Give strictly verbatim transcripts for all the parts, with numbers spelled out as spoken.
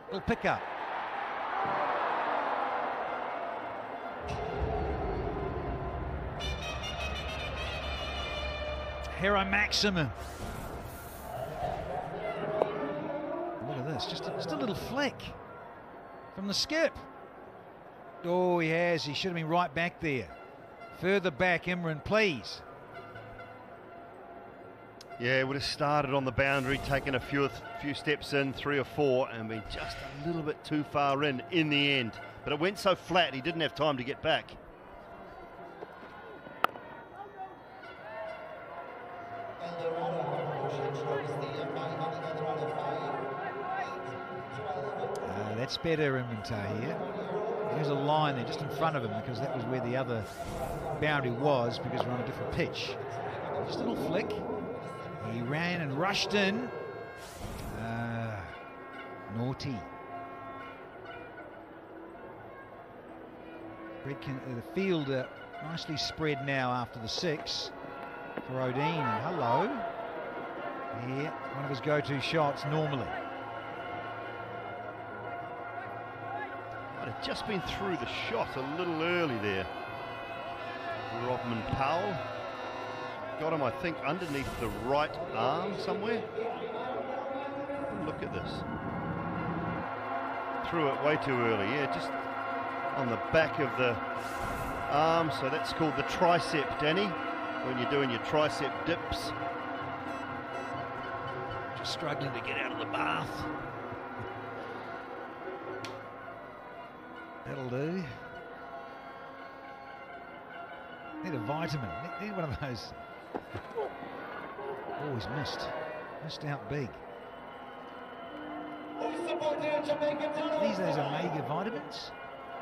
Little pick up. Hero maximum. Look at this, just a, just a little flick from the skip. Oh, he has. He should have been right back there. Further back, Imran, please. Yeah, would have started on the boundary, taken a few few steps in, three or four, and been just a little bit too far in in the end. But it went so flat, he didn't have time to get back. Uh, that's better, Imran here. There's a line there just in front of him because that was where the other boundary was because we're on a different pitch. Just a little flick. He ran and rushed in. Uh, naughty. The field uh, nicely spread now after the six for Odean. And hello. Yeah, one of his go-to shots normally. Might have just been through the shot a little early there. Rodman Powell. Got him, I think, underneath the right arm somewhere. Look at this. Threw it way too early. Yeah, just on the back of the arm. So that's called the tricep, Danny, when you're doing your tricep dips. Just struggling to get out of the bath. That'll do. Need a vitamin. Need one of those. Oh, he's missed. Missed out big. These those omega vitamins.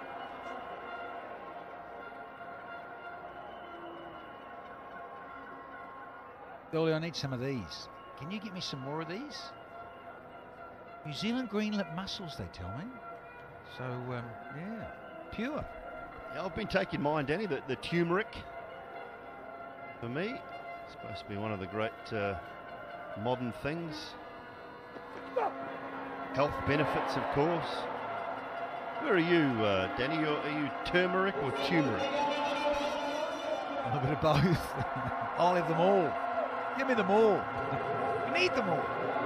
Dolly, I need some of these. Can you get me some more of these? New Zealand green lip mussels, they tell me. So, um, yeah, pure. Yeah, I've been taking mine, Danny, the, the turmeric. For me, it's supposed to be one of the great uh, modern things. Health benefits, of course. Where are you, uh, Danny? You're, are you turmeric or turmeric? A little bit of both. I'll have them all. Give me them all. We need them all.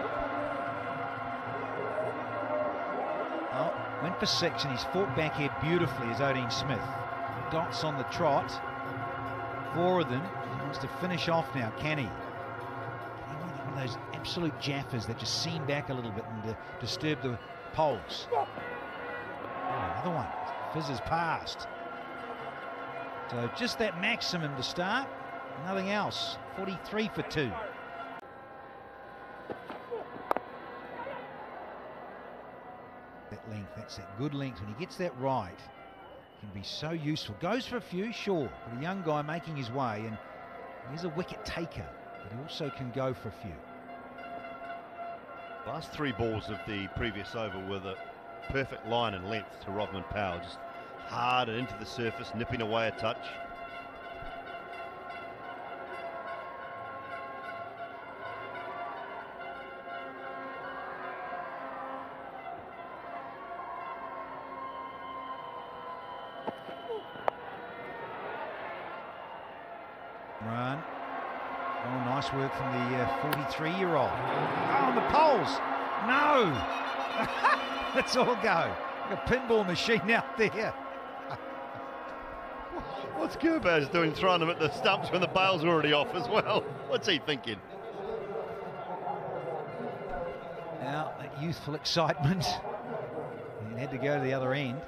Oh, went for six and he's fought back here beautifully as Odean Smith. Dots on the trot. Four of them. He wants to finish off now, can he? One of those absolute jaffers that just seam back a little bit and uh, disturb the poles. Oh, another one. Fizzes past. So just that maximum to start. Nothing else. forty-three for two. That length, that's that good length. When he gets that right, can be so useful. Goes for a few, sure, but a young guy making his way, and he's a wicket taker, but he also can go for a few. Last three balls of the previous over were the perfect line and length to Rodman Powell. Just hard and into the surface, nipping away a touch. Run. Oh, nice work from the forty-three-year-old. Uh, oh, the poles. No. Let's all go. Like a pinball machine out there. What's Gerbaz doing, throwing them at the stumps when the bail's already off as well? What's he thinking? Now, that youthful excitement. He had to go to the other end.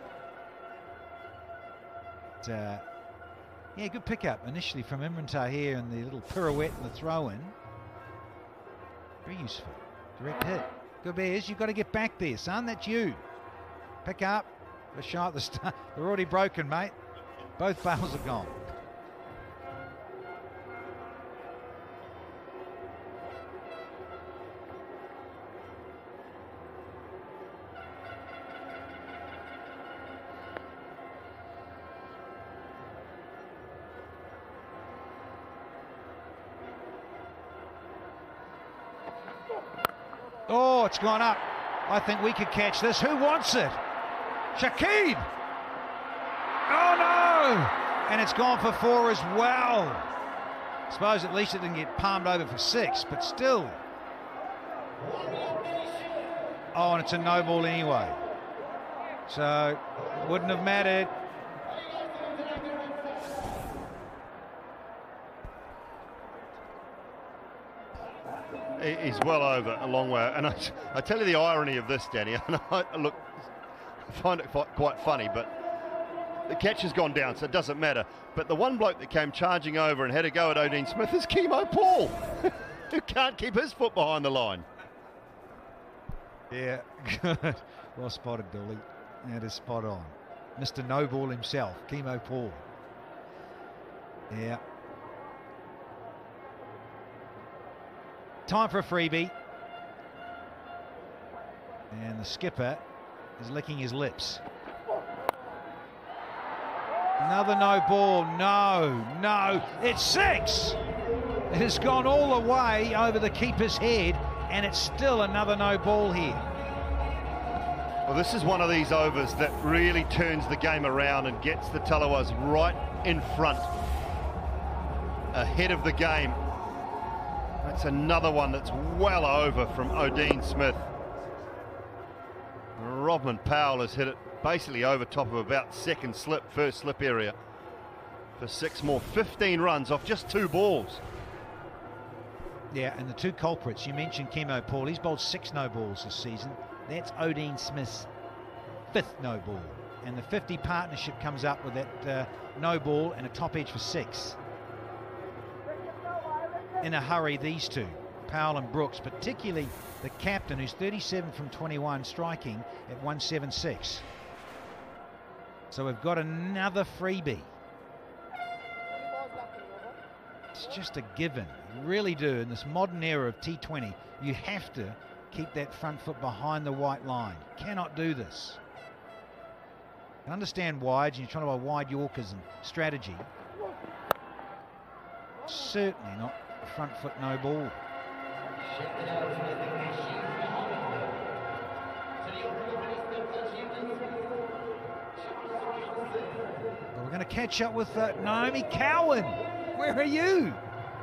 But, uh, yeah, good pickup initially from Imran here and the little pirouette and the throw-in. Very useful. Direct hit. Good bears, you've got to get back there, son. That's you. Pick up. A shot at the start. They're already broken, mate. Both bails are gone. Oh, it's gone up. I think we could catch this. Who wants it? Shakib! Oh no! And it's gone for four as well. I suppose at least it didn't get palmed over for six, but still. Oh, and it's a no ball anyway. So, wouldn't have mattered. He's well over a long way. And I, I tell you the irony of this, Danny, and I look, I find it quite funny, but the catch has gone down, so it doesn't matter. But the one bloke that came charging over and had a go at Odean Smith is Chemo Paul, who can't keep his foot behind the line. Yeah, good. Well spotted, Dooley. That is spot on. Mister No Ball himself, Chemo Paul. Yeah. Time for a freebie. And the skipper is licking his lips. Another no ball. No, no. It's six. It has gone all the way over the keeper's head, and it's still another no ball here. Well, this is one of these overs that really turns the game around and gets the Talawas right in front, ahead of the game. That's another one that's well over from Odean Smith. Rodman Powell has hit it basically over top of about second slip, first slip area for six more. fifteen runs off just two balls. Yeah, and the two culprits, you mentioned Chemo Paul, he's bowled six no balls this season. That's Odean Smith's fifth no ball. And the fifty partnership comes up with that uh, no ball and a top edge for six. In a hurry, these two, Powell and Brooks, particularly the captain, who's thirty-seven from twenty-one, striking at one seventy-six. So we've got another freebie. It's just a given. You really do. In this modern era of T twenty, you have to keep that front foot behind the white line. You cannot do this. I understand wides, and you're trying to buy wide Yorkers and strategy. Certainly not a front foot no ball. Well, we're going to catch up with uh, Naomi Cowan. Where are you?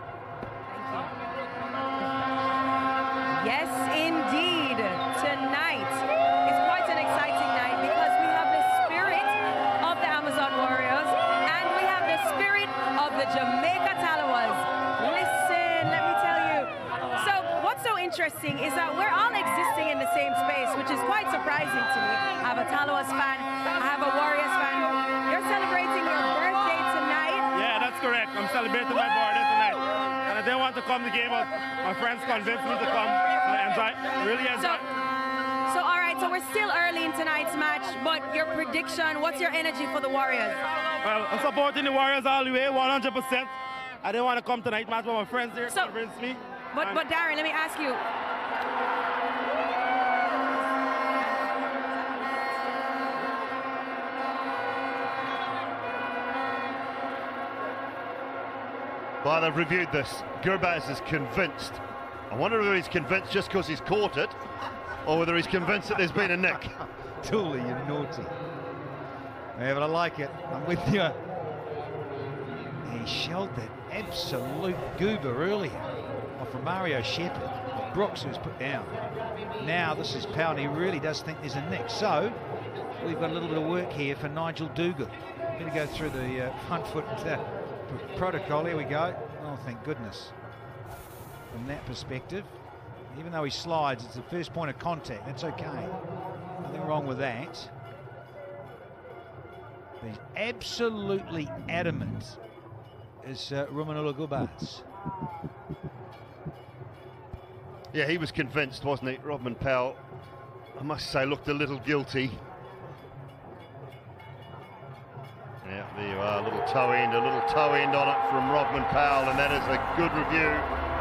Yes, indeed. Tonight is quite an exciting night because we have the spirit of the Amazon Warriors and we have the spirit of the Jamaica Talawas. Listen, let me tell you. So what's so interesting is that we're all existing in the same space, which is quite surprising to me. I have a Talawas fan, I have a Warriors fan. You're celebrating your birthday tonight. Yeah, that's correct. I'm celebrating my birthday tonight. And I didn't want to come to the game, but my friends convinced me to come. And I enjoy, really enjoy. So, so all right, so we're still early in tonight's match, but your prediction, what's your energy for the Warriors? Well, I'm supporting the Warriors all the way, one hundred percent. I didn't want to come tonight's match, but my friends here so, convinced me. But, but Darren, let me ask you. Well, they've reviewed this. Gurbaz is convinced. I wonder whether he's convinced just because he's caught it, or whether he's convinced that there's been a nick. Dooley, you're naughty. Yeah, but I like it. I'm with you. He shelled that absolute goober earlier off Romario Shepherd, of Brooks, who was put down. Now this is Powell, and he really does think there's a nick. So we've got a little bit of work here for Nigel Dougal. Going to go through the uh, front foot uh, protocol. Here we go. Oh, thank goodness. From that perspective, even though he slides, it's the first point of contact. That's okay. Nothing wrong with that. But he's absolutely adamant is uh, Romanolo Gurbaz. Yeah, he was convinced, wasn't he? Rodman Powell, I must say, looked a little guilty. Yeah, there you are, a little toe end, a little toe end on it from Rodman Powell, and that is a good review.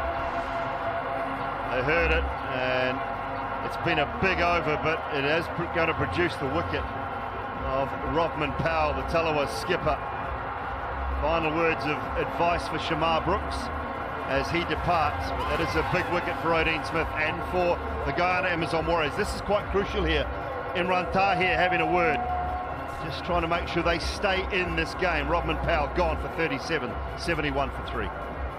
They heard it, and it's been a big over, but it is going to produce the wicket of Rodman Powell, the Talawas skipper. Final words of advice for Shamar Brooks as he departs. But that is a big wicket for Odean Smith and for the Guyana Amazon Warriors. This is quite crucial here. Imran Tahir having a word, just trying to make sure they stay in this game. Rodman Powell gone for thirty-seven, seventy-one for three.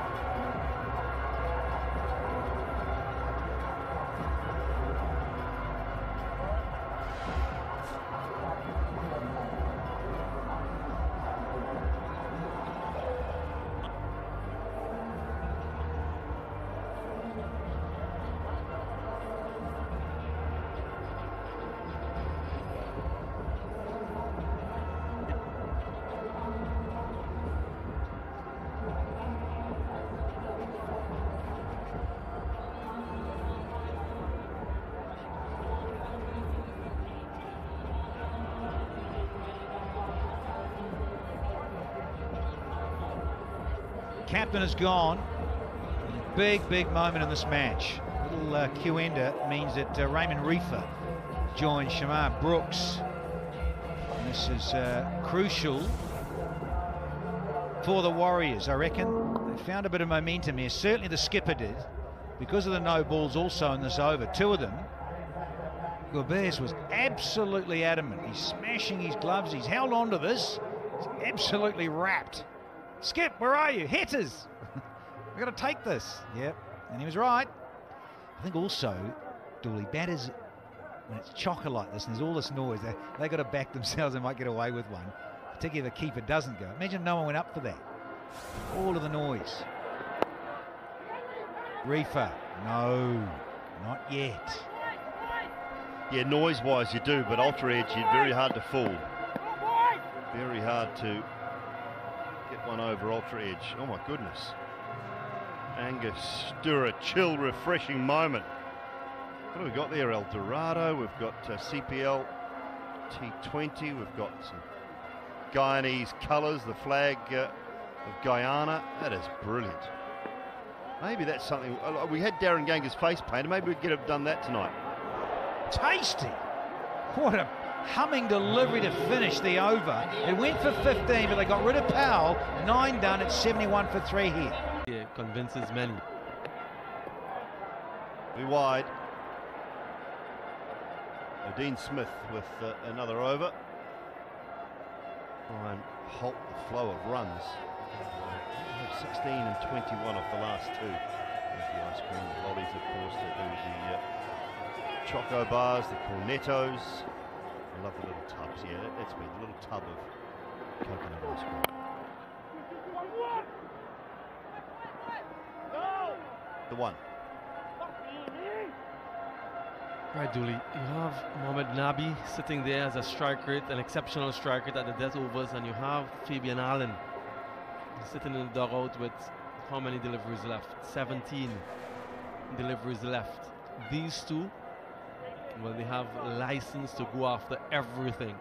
Captain has gone. Big, big moment in this match. Little uh, Q-ender means that uh, Raymond Reifer joins Shamar Brooks. And this is uh, crucial for the Warriors, I reckon. They found a bit of momentum here. Certainly the skipper did, because of the no balls also in this over. Two of them. Gobez was absolutely adamant. He's smashing his gloves. He's held on to this. He's absolutely wrapped. Skip, where are you? Hitters! We've got to take this. Yep, and he was right. I think also, Dooley, batters, when it's chocker like this and there's all this noise, they they got to back themselves. They might get away with one, particularly if the keeper doesn't go. Imagine no one went up for that. All of the noise. Reifer, no, not yet. Yeah, noise-wise you do, but ultra edge, you're very hard to fool. Very hard to get one over ultra edge. Oh my goodness. Angus Stewart, chill, refreshing moment. What have we got there? El Dorado, we've got uh, C P L T twenty, we've got some Guyanese colours, the flag uh, of Guyana. That is brilliant. Maybe that's something, uh, we had Darren Ganga's face painted, maybe we could have done that tonight. Tasty. What a humming delivery to finish the over. It went for fifteen, but they got rid of Powell. Nine done at seventy-one for three here. Yeah, convinces many. Be wide. Odean Smith with uh, another over. Try and halt the flow of runs. Uh, sixteen and twenty-one off the last two. There's the ice cream, the lollies, of course. They do the uh, choco bars, the cornettos. I love the little tubs. Yeah, that, that's me. The little tub of coconut ice cream. The one. Right, Dooley, you have Mohamed Nabi sitting there as a strike rate, an exceptional strike rate at the death overs, and you have Fabian Allen sitting in the dugout with how many deliveries left? seventeen deliveries left. These two, well, they have license to go after everything.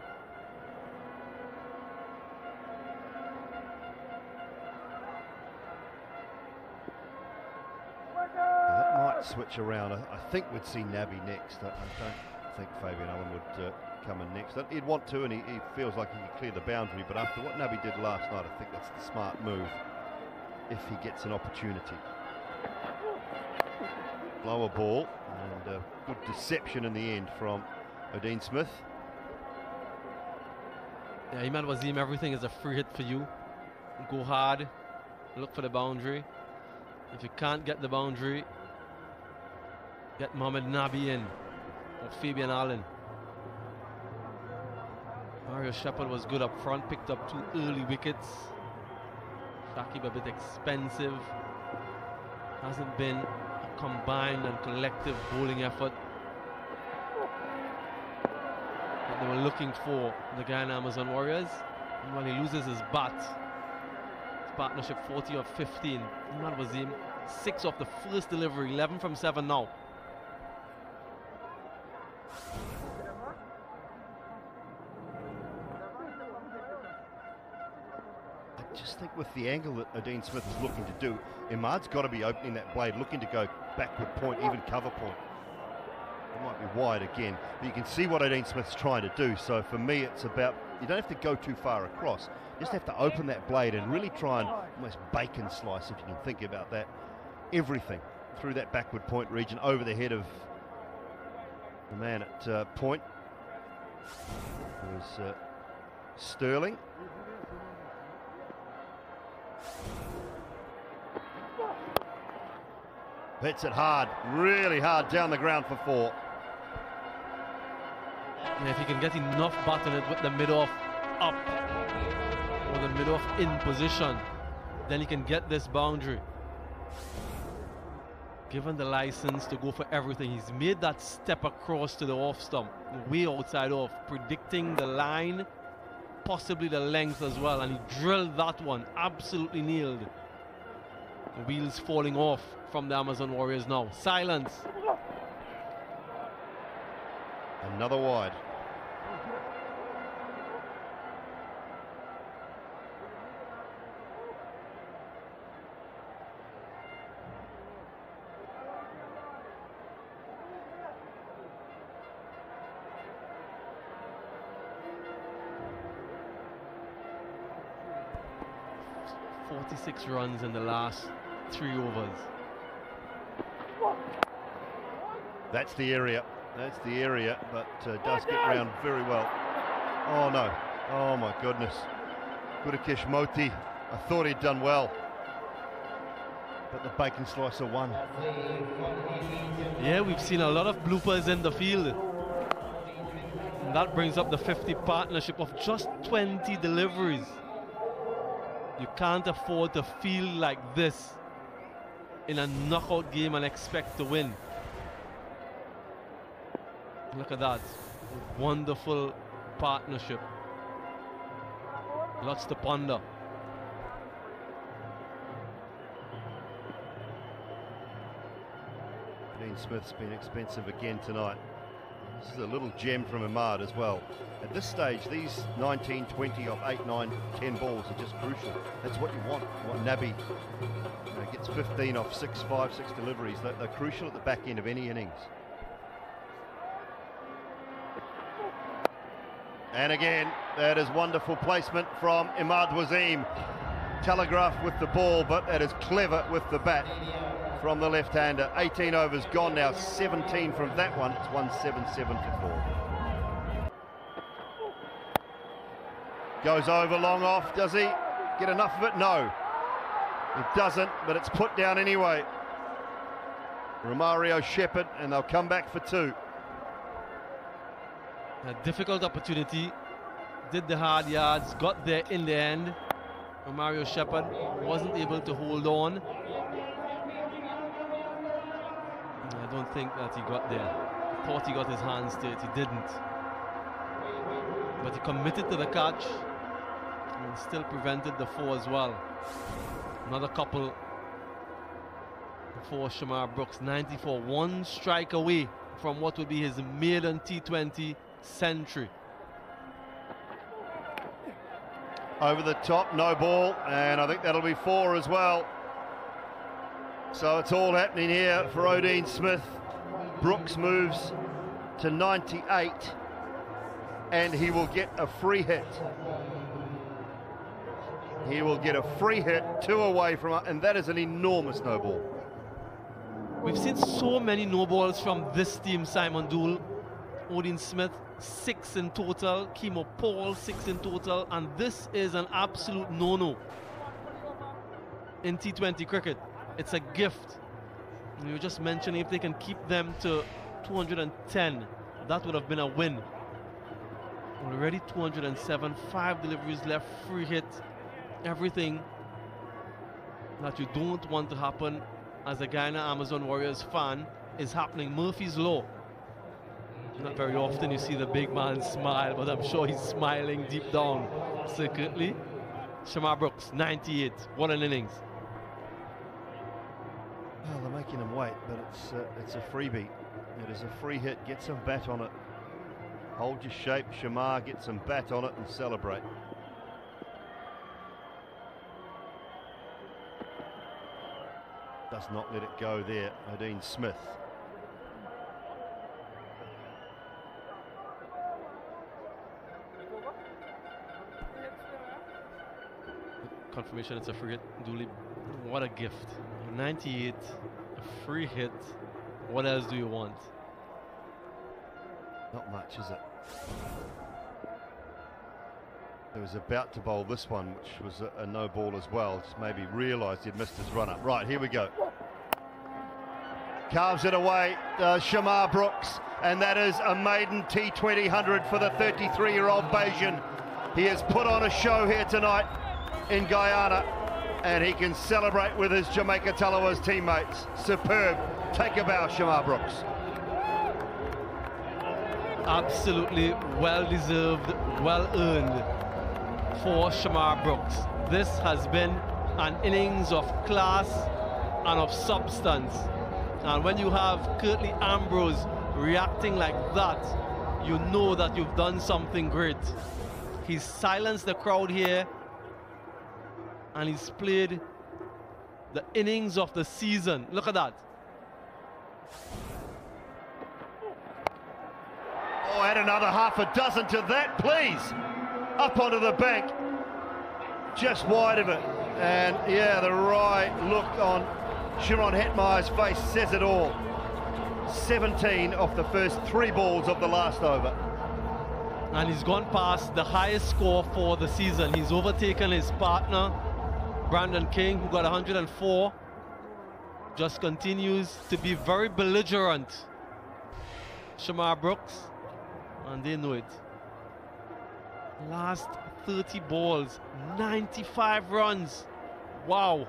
Switch around. I, I think we'd see Nabi next. I, I don't think Fabian Allen would uh, come in next. He'd want to, and he, he feels like he can clear the boundary, but after what Nabi did last night, I think that's the smart move if he gets an opportunity. Lower ball, and uh, good deception in the end from Odean Smith. Yeah, Imad Wasim, everything is a free hit for you. Go hard, look for the boundary. If you can't get the boundary, get Mohamed Nabi in, or Fabian Allen. Mario Shepard was good up front, picked up two early wickets. Shakib a bit expensive. Hasn't been a combined and collective bowling effort that they were looking for, the Guyana Amazon Warriors. And while he loses his bat, his partnership forty of fifteen. Imad Wasim, six off the first delivery, eleven from seven now. I just think with the angle that Odean Smith is looking to do, Imad's got to be opening that blade, looking to go backward point, even cover point. It might be wide again, but you can see what Odean Smith's trying to do. So for me, it's about, you don't have to go too far across. You just have to open that blade and really try and almost bacon slice, if you can think about that, everything through that backward point region over the head of the man at uh, point. It was uh, Sterling. Hits it hard, really hard down the ground for four. And if you can get enough bat on it with the mid-off up or the mid-off in position, then you can get this boundary. Given the license to go for everything, he's made that step across to the off stump, way outside off, predicting the line, possibly the length as well, and he drilled that one, absolutely nailed. The wheels falling off from the Amazon Warriors now. Silence. Another wide. forty-six runs in the last three overs. That's the area. That's the area, but uh, does get round very well. Oh no. Oh my goodness. Gurikesh Moti. I thought he'd done well, but the bacon slicer won. Yeah, we've seen a lot of bloopers in the field. And that brings up the fifty partnership of just twenty deliveries. You can't afford to feel like this in a knockout game and expect to win. Look at that. Wonderful partnership. Lots to ponder. Dean Smith's been expensive again tonight. This is a little gem from Ahmad as well. At this stage, these nineteen, twenty of eight, nine, ten balls are just crucial. That's what you want. You want Nabi, you know, gets fifteen off six, five, six deliveries. They're, they're crucial at the back end of any innings. And again, that is wonderful placement from Imad Wasim. Telegraphed with the ball, but that is clever with the bat from the left-hander. eighteen overs gone now, seventeen from that one. It's one seven seven for four. Goes over long off, does he get enough of it? No, it doesn't, but it's put down anyway. Romario Shepherd, and they'll come back for two. A difficult opportunity, did the hard yards, got there in the end. Romario Shepherd wasn't able to hold on. I don't think that he got there. Thought he got his hands to it, he didn't. But he committed to the catch and still prevented the four as well. Another couple for Shamar Brooks, ninety-four, one strike away from what would be his maiden T twenty century. Over the top, no ball, and I think that'll be four as well. So it's all happening here for Odean Smith. Brooks moves to ninety-eight, and he will get a free hit. He will get a free hit, two away from it, and that is an enormous no ball. We've seen so many no balls from this team, Simon Dool. Odean Smith, six in total. Kimo Paul, six in total. And this is an absolute no-no in T twenty cricket. It's a gift. You were just mentioning if they can keep them to two hundred ten, that would have been a win. Already two hundred seven, five deliveries left, free hit. Everything that you don't want to happen as a Guyana Amazon Warriors fan is happening. Murphy's Law. Not very often you see the big man smile, but I'm sure he's smiling deep down secretly. Shamar Brooks, ninety-eight. What an innings. Well, they're making him wait, but it's uh, it's a freebie. It is a free hit. Get some bat on it. Hold your shape. Shamar, get some bat on it and celebrate. Does not let it go there, Odean Smith. Confirmation it's a free hit. Dooley What a gift. ninety-eight, a free hit. What else do you want? Not much, is it? He was about to bowl this one, which was a, a no ball as well. Just maybe realised he'd missed his run up. Right, here we go. Carves it away, uh, Shamar Brooks, and that is a maiden T twenty hundred for the thirty-three-year-old Bajan. He has put on a show here tonight in Guyana, and he can celebrate with his Jamaica Talawas teammates. Superb. Take a bow, Shamar Brooks. Absolutely well-deserved, well-earned for Shamar Brooks. This has been an innings of class and of substance. And when you have Curtly Ambrose reacting like that, you know that you've done something great. He's silenced the crowd here, and he's played the innings of the season. Look at that. Oh, add another half a dozen to that, please. Up onto the bank, just wide of it. And yeah, the right look on Sharon Hetmeyer's face says it all. seventeen off the first three balls of the last over. And he's gone past the highest score for the season. He's overtaken his partner, Brandon King, who got one hundred four. Just continues to be very belligerent. Shamar Brooks, and they know it. Last thirty balls, ninety-five runs. Wow.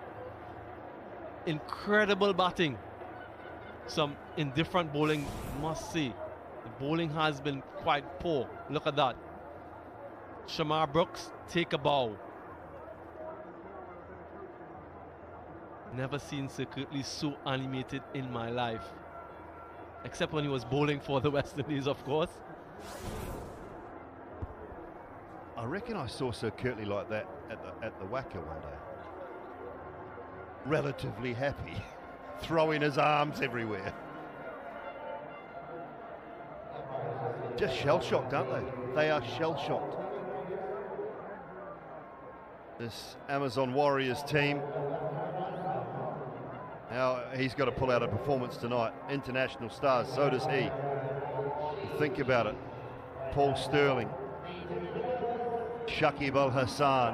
Incredible batting. Some indifferent bowling, must say. The bowling has been quite poor. Look at that. Shamar Brooks, take a bow. Never seen Sir Curtly so animated in my life. Except when he was bowling for the West Indies, of course. I reckon I saw Sir Curtly like that at the, at the Wacker one day. Relatively happy, throwing his arms everywhere. Just shell-shocked, aren't they? They are shell-shocked. This Amazon Warriors team. Now he's got to pull out a performance tonight. International stars, so does he. And think about it. Paul Sterling, Shakib Al Hassan,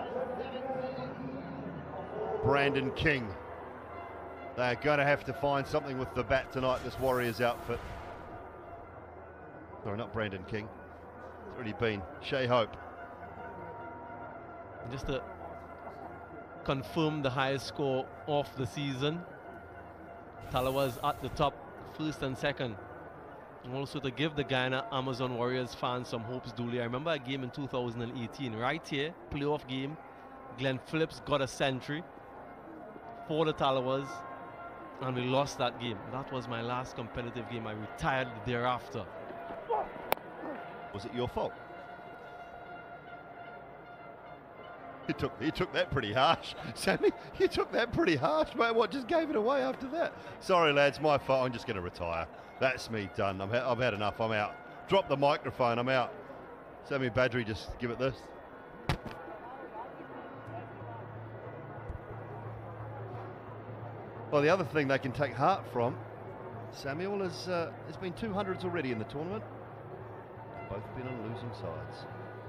Brandon King. They're going to have to find something with the bat tonight, this Warriors outfit. Sorry, not Brandon King. It's already been Shea Hope. Just to confirm the highest score of the season, Talawas at the top, first and second. And also to give the Guyana Amazon Warriors fans some hopes duly. I remember a game in two thousand eighteen, right here, playoff game. Glenn Phillips got a century for the Talawas, and we lost that game. That was my last competitive game. I retired thereafter. Was it your fault? You took, you took that pretty harsh. Sammy, you took that pretty harsh, mate. What, just gave it away after that? Sorry, lads, my fault. I'm just going to retire. That's me done. I'm ha I've had enough. I'm out. Drop the microphone. I'm out. Sammy Badri, just give it this. Well, the other thing they can take heart from, Samuel, is uh, there's been two hundreds already in the tournament. Both been on losing sides.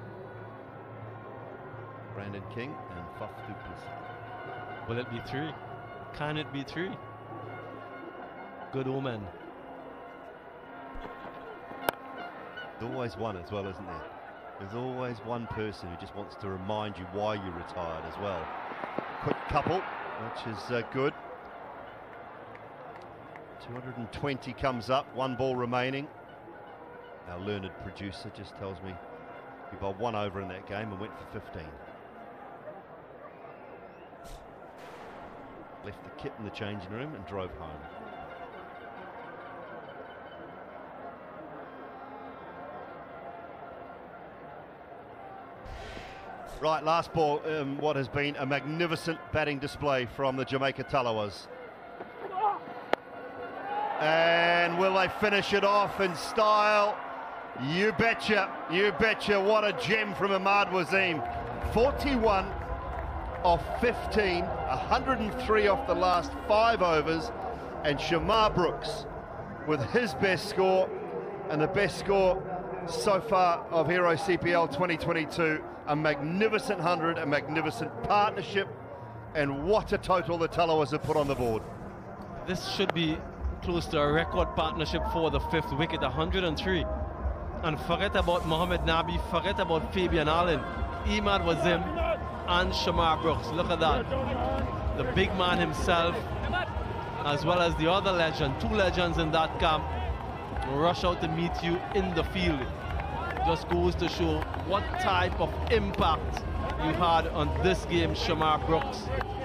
Brandon King and Faf du Plessis. Will it be three? Can it be three? Good omen. There's always one as well, isn't there? There's always one person who just wants to remind you why you retired as well. Quick couple, which is uh, good. two hundred twenty comes up, one ball remaining. Our learned producer just tells me he bowled one over in that game and went for fifteen. Left the kit in the changing room and drove home. Right, last ball, um, what has been a magnificent batting display from the Jamaica Talawas. And will they finish it off in style? You betcha, you betcha. What a gem from Ahmad Wasim. forty-one off fifteen, one hundred and three off the last five overs, and Shamar Brooks with his best score, and the best score so far of Hero C P L twenty twenty-two. A magnificent hundred, a magnificent partnership, and what a total the Tallawahs have put on the board. This should be close to a record partnership for the fifth wicket, one hundred and three. And forget about Mohamed Nabi, forget about Fabian Allen, Imad Wazim, and Shamar Brooks. Look at that. The big man himself, as well as the other legend, two legends in that camp, rush out to meet you in the field. Just goes to show what type of impact you had on this game, Shamar Brooks.